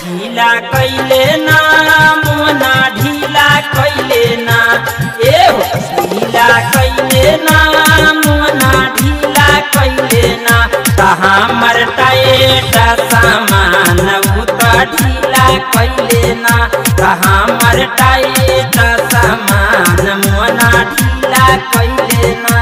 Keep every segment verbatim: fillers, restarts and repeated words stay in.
ढीला कैले ना मोना ढीला कैले ना ए हो ढीला कैले ना मोना ढीला कैले ना कहाँ मरटाएटा सामान उता ढीला कैले ना कहाँ मरटाएटा सामान मोना ढीला कैले ना।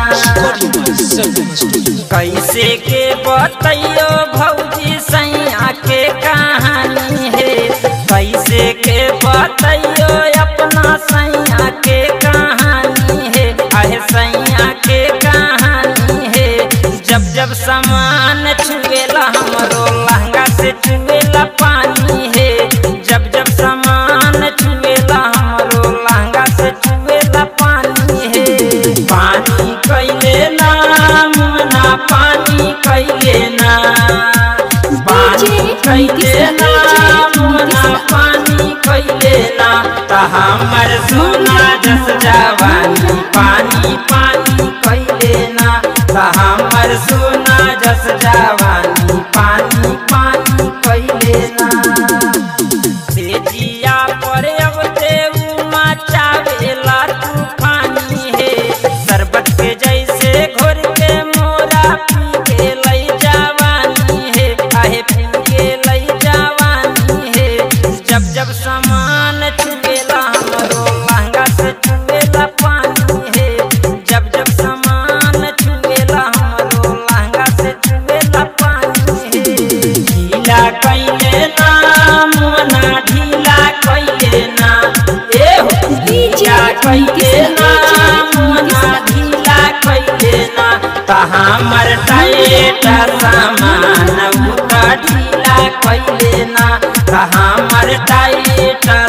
कैसे के बतैयो भौजी सैया के कहानी है कैसे के बतैयो अपना सैया के कहानी है आहे सैया के कहानी है। जब जब सामान छुएला हमरो लहंगा से छुएला पानी है जब जब सामान छुएला हमरो लहंगा से छुएला पानी है। पानी कैले ना मोना पानी कैले ना पानी कैले ना मोना पानी कैले ना हमर सोना जस जवानी पानी पानी कैले ना हमर सोना जस जवानी पानी पानी कैले ना। तेजिया पर अब देऊ मचावेला तूफानी है शरबत के जैसे घोर के मोरा पी के लई जवानी है आहे पी के लई जवानी है। जब जब सामान छुएला हमरो लहंगा से छुएला पानी है जब जब सामान छुएला हमरो लहंगा से छुएला पानी है। ढीला कैले ना मोना ढीला कैले ना ए हो ढीला कैले ना मोना ढीला कैले ना कहाँ मरटाएटा सामान उता ढीला कैले ना कहाँ मरटाएटा